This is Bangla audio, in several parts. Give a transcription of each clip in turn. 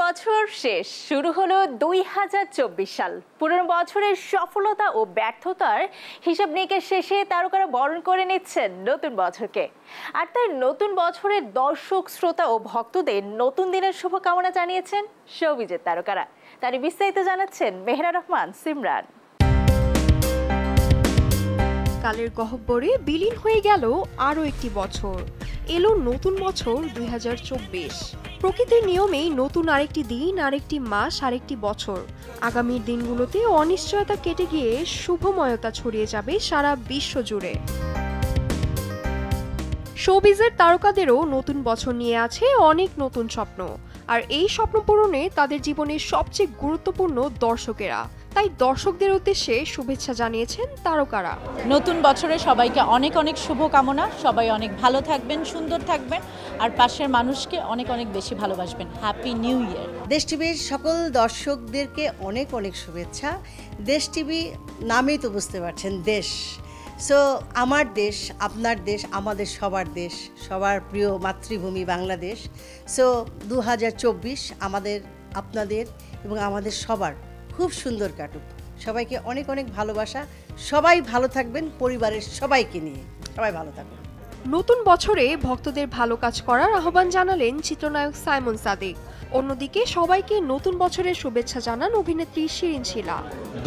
বছর শেষ, শুরু হলো 2024 সাল। পুরনো বছরের সফলতা ও ব্যর্থতার হিসাব নিকেশ শেষে তারকারা বরণ করে নিচ্ছেন নতুন বছরকে। আর তাই নতুন বছরের দর্শক, শ্রোতা ও ভক্তদের নতুন দিনের শুভকামনা জানিয়েছেন শোবিজের তারকারা। তারই বিস্তারিত জানাচ্ছেন মেহরা রহমান সিমরান। কালের গহ্বরে বিলীন হয়ে গেল আরও একটি বছর। এলো নতুন বছর 2024। প্রকৃতির নিয়মেই নতুন আরেকটি দিন, আরেকটি মাস, আরেকটি বছর। আগামীর দিনগুলোতে অনিশ্চয়তা কেটে গিয়ে শুভময়তা ছড়িয়ে যাবে সারা বিশ্ব জুড়ে। শোবিজের তারকাদেরও নতুন বছর নিয়ে আছে অনেক নতুন স্বপ্ন, আর এই স্বপ্ন পূরণে তাদের জীবনের সবচেয়ে গুরুত্বপূর্ণ দর্শকেরা। তাই দর্শকদের উদ্দেশ্যে শুভেচ্ছা জানিয়েছেন তারকারা। নতুন বছরে সবাইকে অনেক অনেক শুভকামনা। সবাই অনেক ভালো থাকবেন, সুন্দর থাকবেন, আর পাশের মানুষকে অনেক অনেক বেশি ভালোবাসবেন। Happy new year. দেশ টিভির সকল দর্শকদেরকে অনেক অনেক শুভেচ্ছা। দেশ টিভি নামেই তো বুঝতে পারছেন, দেশ। সো আমার দেশ, আপনার দেশ, আমাদের সবার দেশ, সবার প্রিয় মাতৃভূমি বাংলাদেশ। সো 2024 আমাদের, আপনাদের এবং আমাদের সবার খুব সুন্দর কাটুক। সবাইকে অনেক অনেক ভালোবাসা। সবাই ভালো থাকবেন, পরিবারের সবাইকে নিয়ে সবাই ভালো থাকবেন। নতুন বছরে ভক্তদের ভালো কাজ করার আহ্বান জানালেন চিত্রনায়ক সাইমন সাদিক। অন্যদিকে সবাইকে নতুন বছরের শুভেচ্ছা জানান অভিনেত্রী শিরিন শিলা।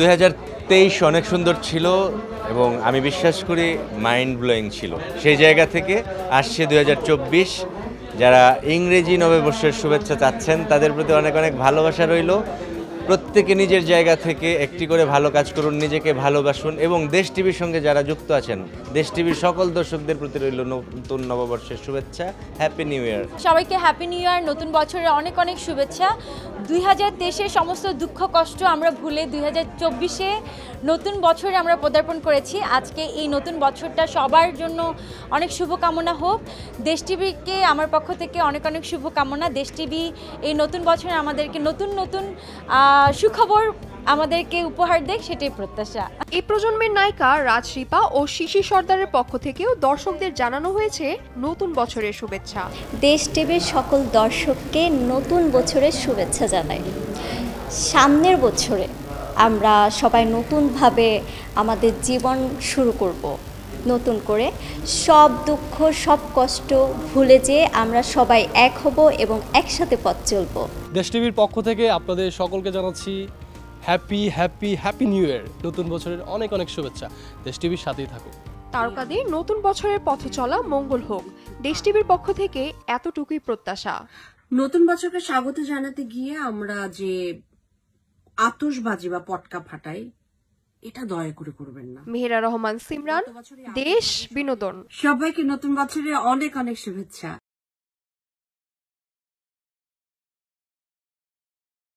2023 অনেক সুন্দর ছিল এবং আমি বিশ্বাস করি মাইন্ড ব্লোয়িং ছিল। সেই জায়গা থেকে আসছে 2024। যারা ইংরেজি নববর্ষের শুভেচ্ছা চাচ্ছেন তাদের প্রতি অনেক অনেক ভালোবাসা রইল। প্রত্যেকে নিজের জায়গা থেকে একটি করে ভালো কাজ করুন, নিজেকে ভালোবাসুন, এবং দেশ টিভির সঙ্গে যারা যুক্ত আছেন, দেশ টিভির সকল দর্শকদের প্রতি রইল নতুন নববর্ষের শুভেচ্ছা। Happy new year. সবাইকে হ্যাপি নিউ ইয়ার, নতুন বছরের অনেক অনেক শুভেচ্ছা। 2023-এর সমস্ত দুঃখ কষ্ট আমরা ভুলে 2024-এ নতুন বছরে আমরা পদার্পণ করেছি। আজকে এই নতুন বছরটা সবার জন্য অনেক শুভকামনা হোক। দেশ টিভিকে আমার পক্ষ থেকে অনেক অনেক শুভকামনা। দেশ টিভি এই নতুন বছরে আমাদেরকে নতুন নতুন সুখবর আমাদেরকে উপহার দেখ, সেটাই প্রত্যাশা। এই প্রজন্মের নায়িকা রাজরিপা ও শিশির সর্দারের পক্ষ থেকেও দর্শকদের জানানো হয়েছে নতুন বছরের শুভেচ্ছা। দেশ টিভির সকল দর্শককে নতুন বছরের শুভেচ্ছা জানাই। সামনের বছরে আমরা সবাই নতুনভাবে আমাদের জীবন শুরু করব, নতুন করে সব দুঃখ, সব কষ্ট ভুলে যেয়ে আমরা সবাই এক হব এবং একসাথে পথ চলব। দেশ টিভির পক্ষ থেকে আপনাদের সকলকে জানাচ্ছি happy happy happy new year. নতুন বছরের অনেক অনেক শুভেচ্ছা। দেশ টিভির সাথেই থাকুন। তারকাদের নতুন বছরের পথে চলা মঙ্গল হোক, দেশ টিভির পক্ষ থেকে এতটুকুই প্রত্যাশা। নতুন বছরকে স্বাগত জানাতে গিয়ে আমরা যে আতশবাজি বা পটকা ফাটাই, এটা দয়া করে করবেন না। মেহরা রহমান সিমরান, দেশ বিনোদন। সবাইকে নতুন বছরে অনেক অনেক শুভেচ্ছা।